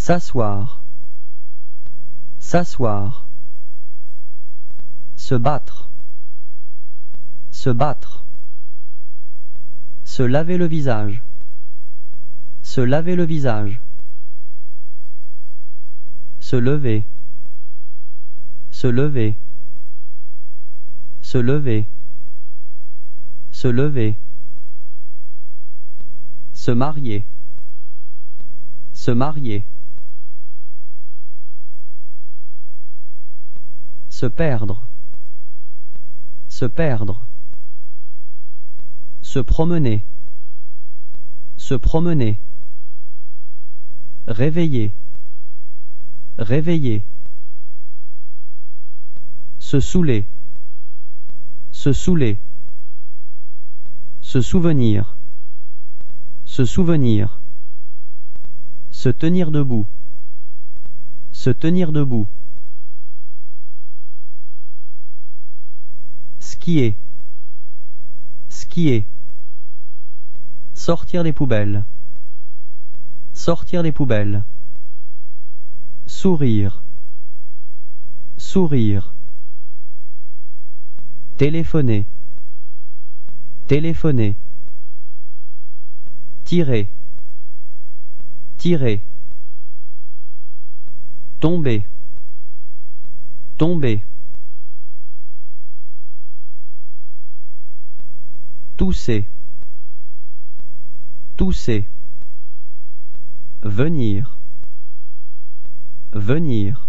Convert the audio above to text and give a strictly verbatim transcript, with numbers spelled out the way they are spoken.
S'asseoir. S'asseoir. Se battre. Se battre. Se laver le visage. Se laver le visage. Se lever. Se lever. Se lever. Se lever. Se marier. Se marier. Se perdre. Se perdre. Se promener. Se promener. Réveiller. Réveiller. Se saouler. Se saouler. Se souvenir. Se souvenir. Se tenir debout. Se tenir debout. Skier. Skier. Sortir les poubelles. Sortir les poubelles. Sourire. Sourire. Téléphoner. Téléphoner. Tirer. Tirer. Tomber. Tomber. Tousser. Tousser. Venir. Venir.